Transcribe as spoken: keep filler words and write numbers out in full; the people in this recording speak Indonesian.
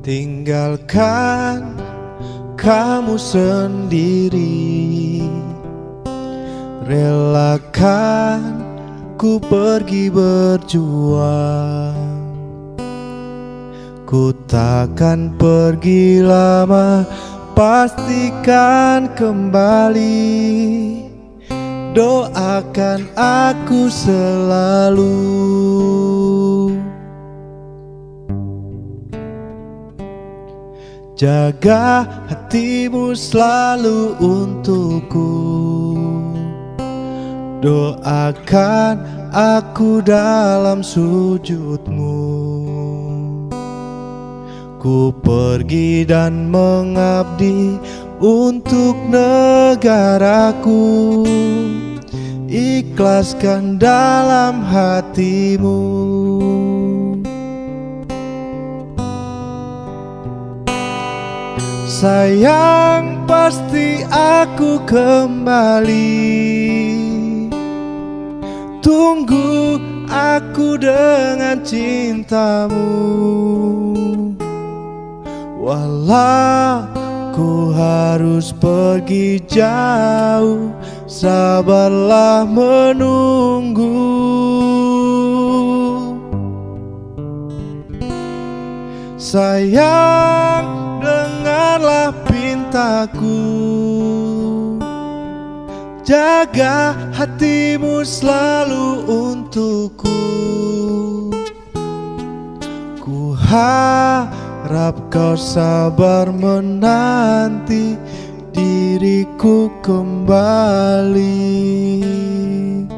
Tinggalkan kamu sendiri, relakan ku pergi berjuang. Ku takkan pergi lama, pastikan kembali. Doakan aku selalu. Jaga hatimu selalu untukku. Doakan aku dalam sujudmu. Ku pergi dan mengabdi untuk negaraku. Ikhlaskan dalam hatimu. Sayang, pasti aku kembali. Tunggu aku dengan cintamu. Walau ku harus pergi jauh, sabarlah menunggu. Sayang, dengarlah pintaku. Jaga hatimu selalu untukku. Ku harap kau sabar menanti diriku kembali.